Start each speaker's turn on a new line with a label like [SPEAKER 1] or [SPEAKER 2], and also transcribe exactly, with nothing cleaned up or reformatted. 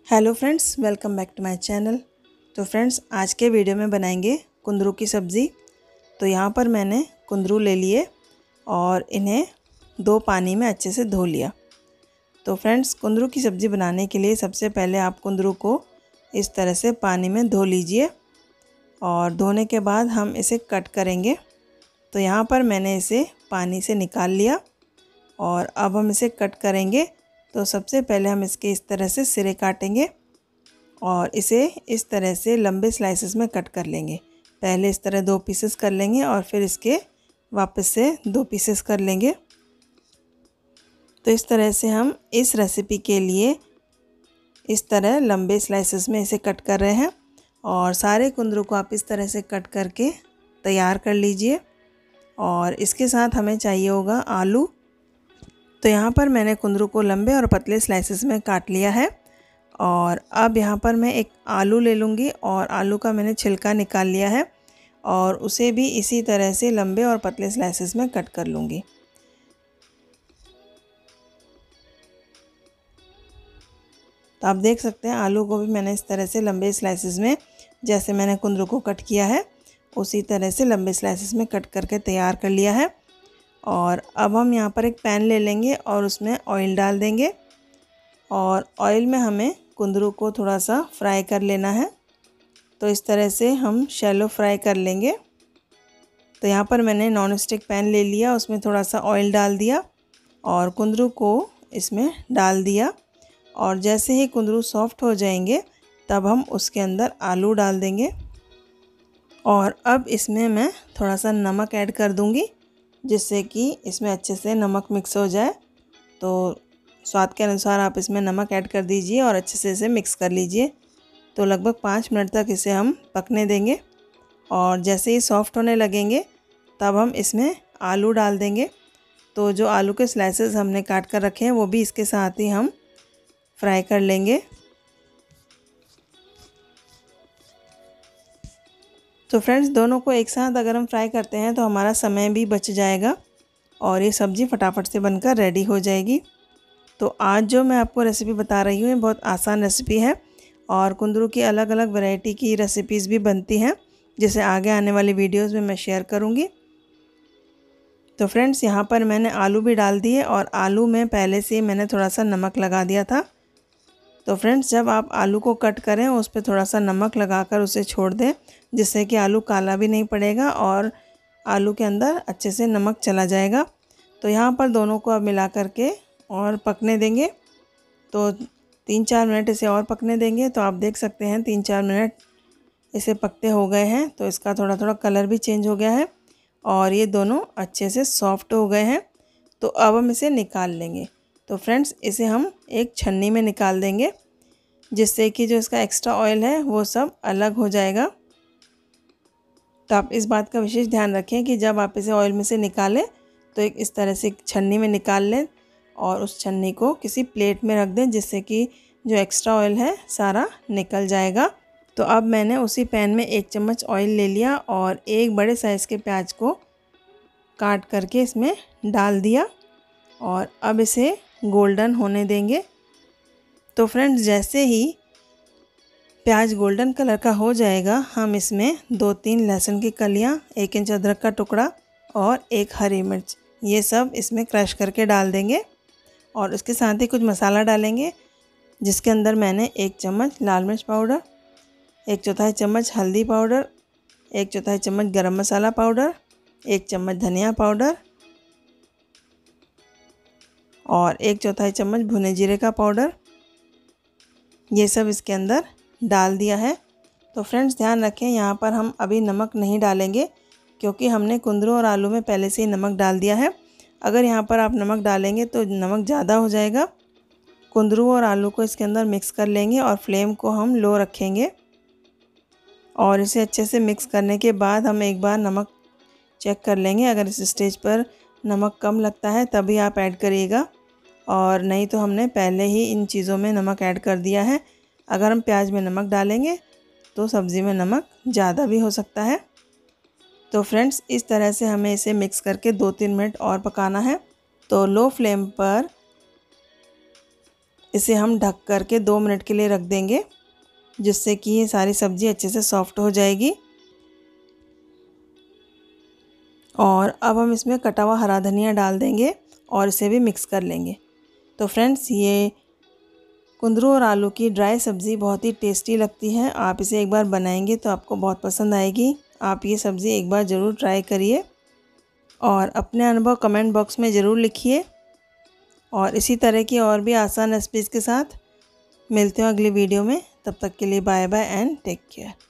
[SPEAKER 1] Hello friends, welcome back to my channel. तो friends, आज के वीडियो में बनाएंगे कुंदरू की सब्ज़ी। तो यहाँ पर मैंने कुंदरू ले लिए और इन्हें दो पानी में अच्छे से धो लिया। तो फ्रेंड्स, कुंदरू की सब्ज़ी बनाने के लिए सबसे पहले आप कुंदरू को इस तरह से पानी में धो लीजिए और धोने के बाद हम इसे कट करेंगे। तो यहाँ पर मैंने इसे पानी से निकाल लिया और अब हम इसे कट करेंगे। तो सबसे पहले हम इसके इस तरह से सिरे काटेंगे और इसे इस तरह से लंबे स्लाइसेस में कट कर लेंगे। पहले इस तरह दो पीसेस कर लेंगे और फिर इसके वापस से दो पीसेस कर लेंगे। तो इस तरह से हम इस रेसिपी के लिए इस तरह लंबे स्लाइसेस में इसे कट कर रहे हैं और सारे कुंदरू को आप इस तरह से कट करके तैयार कर लीजिए। और इसके साथ हमें चाहिए होगा आलू। तो यहाँ पर मैंने कुंदरू को लंबे और पतले स्लाइसेस में काट लिया है और अब यहाँ पर मैं एक आलू ले लूँगी और आलू का मैंने छिलका निकाल लिया है और उसे भी इसी तरह से लंबे और पतले स्लाइसेस में कट कर लूँगी। तो आप देख सकते हैं आलू को भी मैंने इस तरह से लंबे स्लाइसेस में, जैसे मैंने कुंदरू को कट किया है उसी तरह से लंबे स्लाइसेस में कट करके तैयार कर लिया है। और अब हम यहाँ पर एक पैन ले लेंगे और उसमें ऑयल डाल देंगे और ऑयल में हमें कुंदरू को थोड़ा सा फ्राई कर लेना है। तो इस तरह से हम शैलो फ्राई कर लेंगे। तो यहाँ पर मैंने नॉन स्टिक पैन ले लिया, उसमें थोड़ा सा ऑयल डाल दिया और कुंदरू को इसमें डाल दिया और जैसे ही कुंदरू सॉफ्ट हो जाएंगे तब हम उसके अंदर आलू डाल देंगे। और अब इसमें मैं थोड़ा सा नमक ऐड कर दूँगी जिससे कि इसमें अच्छे से नमक मिक्स हो जाए। तो स्वाद के अनुसार आप इसमें नमक ऐड कर दीजिए और अच्छे से इसे मिक्स कर लीजिए। तो लगभग पाँच मिनट तक इसे हम पकने देंगे और जैसे ही सॉफ्ट होने लगेंगे तब हम इसमें आलू डाल देंगे। तो जो आलू के स्लाइसेस हमने काट कर रखे हैं वो भी इसके साथ ही हम फ्राई कर लेंगे। तो फ्रेंड्स, दोनों को एक साथ अगर हम फ्राई करते हैं तो हमारा समय भी बच जाएगा और ये सब्ज़ी फटाफट से बनकर रेडी हो जाएगी। तो आज जो मैं आपको रेसिपी बता रही हूँ ये बहुत आसान रेसिपी है और कुंदरू की अलग अलग वैरायटी की रेसिपीज़ भी बनती हैं जिसे आगे आने वाली वीडियोस में मैं शेयर करूँगी। तो फ्रेंड्स, यहाँ पर मैंने आलू भी डाल दिए और आलू में पहले से ही मैंने थोड़ा सा नमक लगा दिया था। तो फ्रेंड्स, जब आप आलू को कट करें उस पर थोड़ा सा नमक लगाकर उसे छोड़ दें जिससे कि आलू काला भी नहीं पड़ेगा और आलू के अंदर अच्छे से नमक चला जाएगा। तो यहाँ पर दोनों को अब मिला करके और पकने देंगे। तो तीन चार मिनट इसे और पकने देंगे। तो आप देख सकते हैं तीन चार मिनट इसे पकते हो गए हैं। तो इसका थोड़ा थोड़ा कलर भी चेंज हो गया है और ये दोनों अच्छे से सॉफ्ट हो गए हैं। तो अब हम इसे निकाल लेंगे। तो फ्रेंड्स, इसे हम एक छन्नी में निकाल देंगे जिससे कि जो इसका एक्स्ट्रा ऑयल है वो सब अलग हो जाएगा। तो आप इस बात का विशेष ध्यान रखें कि जब आप इसे ऑयल में से निकालें तो एक इस तरह से एक छन्नी में निकाल लें और उस छन्नी को किसी प्लेट में रख दें जिससे कि जो एक्स्ट्रा ऑयल है सारा निकल जाएगा। तो अब मैंने उसी पैन में एक चम्मच ऑयल ले लिया और एक बड़े साइज़ के प्याज को काट करके इसमें डाल दिया और अब इसे गोल्डन होने देंगे। तो फ्रेंड्स, जैसे ही प्याज गोल्डन कलर का हो जाएगा हम इसमें दो तीन लहसुन की कलियां, एक इंच अदरक का टुकड़ा और एक हरी मिर्च ये सब इसमें क्रश करके डाल देंगे और उसके साथ ही कुछ मसाला डालेंगे जिसके अंदर मैंने एक चम्मच लाल मिर्च पाउडर, एक चौथाई चम्मच हल्दी पाउडर, एक चौथाई चम्मच गरम मसाला पाउडर, एक चम्मच धनिया पाउडर और एक चौथाई चम्मच भुने जीरे का पाउडर ये सब इसके अंदर डाल दिया है। तो फ्रेंड्स, ध्यान रखें यहाँ पर हम अभी नमक नहीं डालेंगे क्योंकि हमने कुंदरू और आलू में पहले से ही नमक डाल दिया है। अगर यहाँ पर आप नमक डालेंगे तो नमक ज़्यादा हो जाएगा। कुंदरू और आलू को इसके अंदर मिक्स कर लेंगे और फ्लेम को हम लो रखेंगे और इसे अच्छे से मिक्स करने के बाद हम एक बार नमक चेक कर लेंगे। अगर इस स्टेज पर नमक कम लगता है तभी आप ऐड करिएगा और नहीं तो हमने पहले ही इन चीज़ों में नमक ऐड कर दिया है। अगर हम प्याज में नमक डालेंगे तो सब्ज़ी में नमक ज़्यादा भी हो सकता है। तो फ्रेंड्स, इस तरह से हमें इसे मिक्स करके दो तीन मिनट और पकाना है। तो लो फ्लेम पर इसे हम ढक करके दो मिनट के लिए रख देंगे, जिससे कि ये सारी सब्ज़ी अच्छे से सॉफ्ट हो जाएगी। और अब हम इसमें कटा हुआ हरा धनिया डाल देंगे और इसे भी मिक्स कर लेंगे। तो फ्रेंड्स, ये कुंदरू और आलू की ड्राई सब्ज़ी बहुत ही टेस्टी लगती है। आप इसे एक बार बनाएंगे तो आपको बहुत पसंद आएगी। आप ये सब्ज़ी एक बार ज़रूर ट्राई करिए और अपने अनुभव कमेंट बॉक्स में ज़रूर लिखिए। और इसी तरह की और भी आसान रेसिपीज़ के साथ मिलते हैं अगली वीडियो में। तब तक के लिए bye bye and take care.